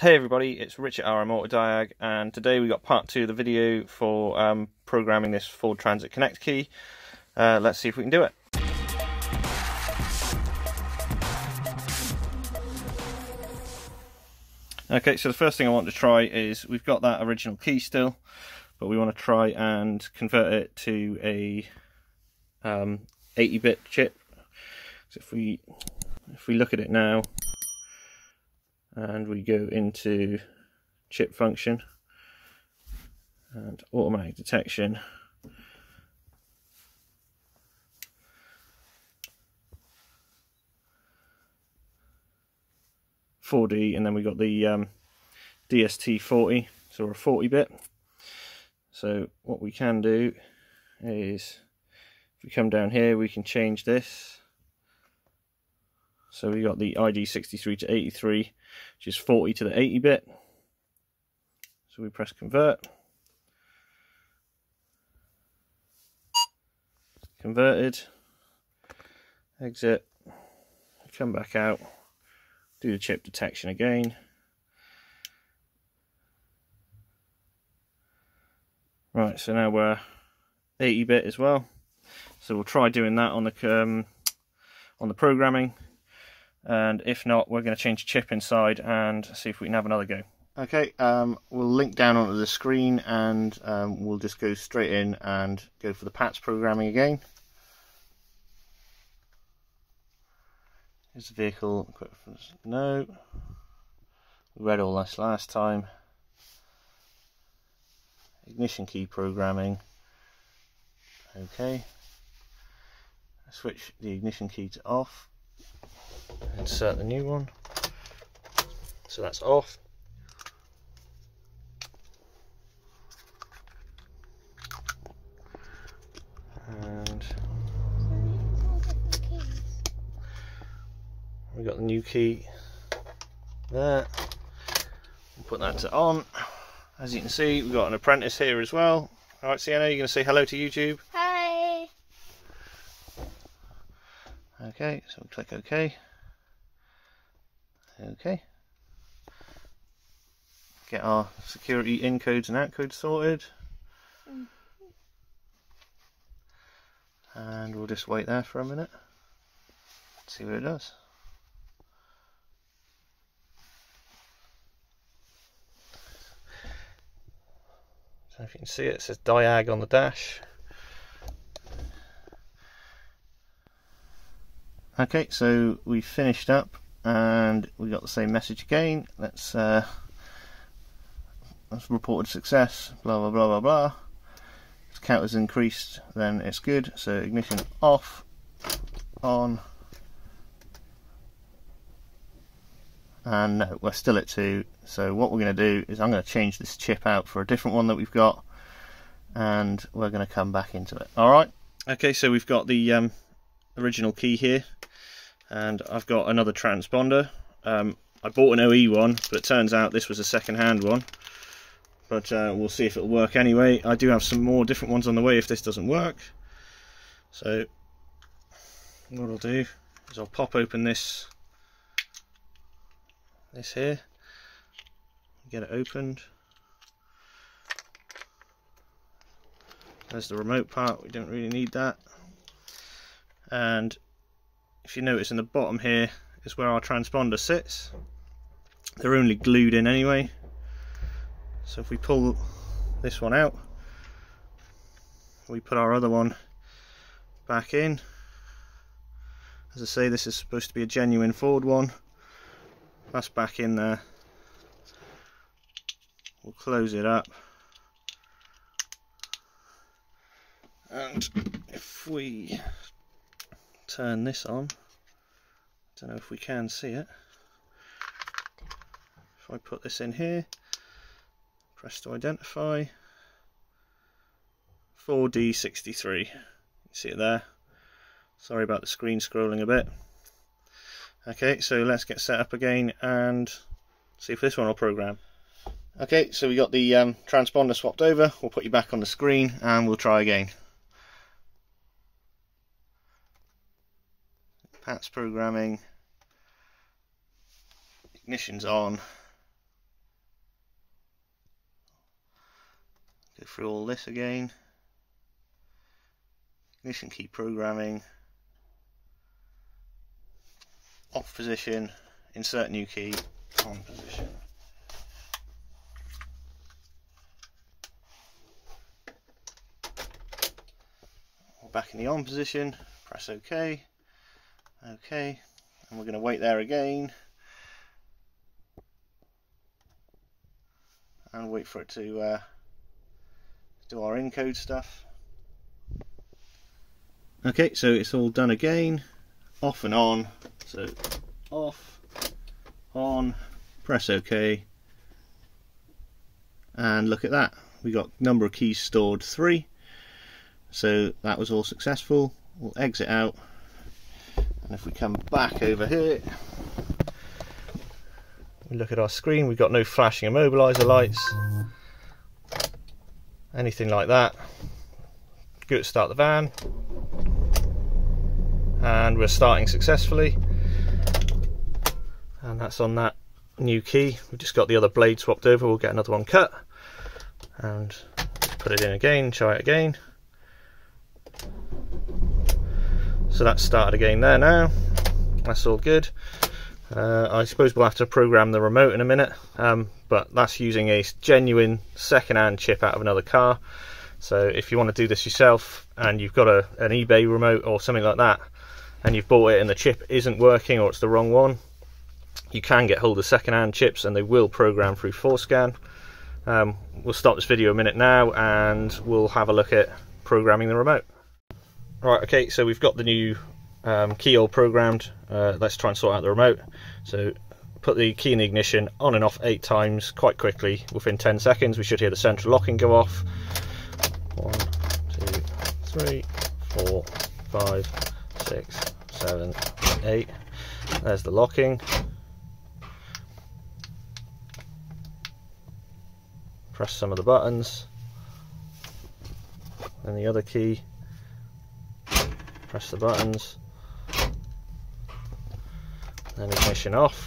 Hey everybody, it's Rich at RMAutodiag, and today we got part 2 of the video for programming this Ford Transit Connect key. Let's see if we can do it. Okay, so the first thing I want to try is, we've got that original key still, but we want to try and convert it to a 80-bit chip. So if we look at it now, and we go into chip function and automatic detection, .4D, and then we got the DST40, so we're a 40-bit. So what we can do is, if we come down here, we can change this. So we got the ID 63 to 83, which is 40 to the 80-bit. So we press convert. Converted. Exit. Come back out. Do the chip detection again. Right, so now we're 80-bit as well. So we'll try doing that on the programming. And if not, we're going to change the chip inside and see if we can have another go. Okay, we'll link down onto the screen, and we'll just go straight in and go for the PATS programming again. Here's the vehicle equipment. No, we read all this last time. Ignition key programming. Okay, switch the ignition key to off. Insert the new one, so that's off. And we got the new key there. We'll put that to on. As you can see, we've got an apprentice here as well. Alright, Sienna, you're going to say hello to YouTube? Hi! Okay, so we'll click OK. Okay. Get our security encodes and outcodes sorted. And we'll just wait there for a minute. See what it does. So if you can see it, it says diag on the dash. Okay, so we finished up and we got the same message again. Let's reported success, blah blah blah blah blah. If the count has increased, then it's good. So ignition off, on, and no, we're still at 2. So what we're going to do is, I'm going to change this chip out for a different one that we've got, and we're going to come back into it. Alright, okay, so we've got the original key here, and I've got another transponder. I bought an OE one, but it turns out this was a second-hand one, but we'll see if it'll work anyway. I do have some more different ones on the way if this doesn't work. So what I'll do is I'll pop open this here, get it opened. There's the remote part, we don't really need that. And if you notice, in the bottom here is where our transponder sits. They're only glued in anyway. So if we pull this one out, we put our other one back in. As I say, this is supposed to be a genuine Ford one. That's back in there. We'll close it up. And if we turn this on, I don't know if we can see it. If I put this in here, press to identify, 4D63, you see it there. Sorry about the screen scrolling a bit. Okay, so let's get set up again and see if this one will program. Okay, so we got the transponder swapped over. We'll put you back on the screen and we'll try again. PATS programming, ignition's on, go through all this again. Ignition key programming, off position, insert new key, on position. We're back in the on position, press OK, OK, and we're going to wait there again and wait for it to do our encode stuff. Okay, so it's all done again, off and on, so off, on, press OK, and look at that, we got number of keys stored 3, so that was all successful. We'll exit out, and if we come back over here, we look at our screen, we've got no flashing immobiliser lights, anything like that. Go to start the van, and we're starting successfully, and that's on that new key. We've just got the other blade swapped over, we'll get another one cut and put it in again, try it again. So that's started again there now, that's all good. I suppose we'll have to program the remote in a minute, but that's using a genuine second-hand chip out of another car. So if you want to do this yourself and you've got an eBay remote or something like that, and you've bought it and the chip isn't working or it's the wrong one, you can get hold of second-hand chips and they will program through FORScan. We'll stop this video a minute now and we'll have a look at programming the remote. Right, okay, so we've got the new key all programmed. Let's try and sort out the remote. So put the key in the ignition, on and off 8 times quite quickly. Within 10 seconds we should hear the central locking go off. 1, 2, 3, 4, 5, 6, 7, 8. There's the locking. Press some of the buttons. Then the other key. Press the buttons. Then ignition off.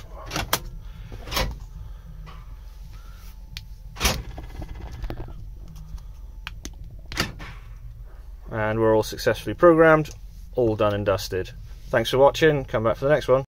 And we're all successfully programmed, all done and dusted. Thanks for watching, come back for the next one.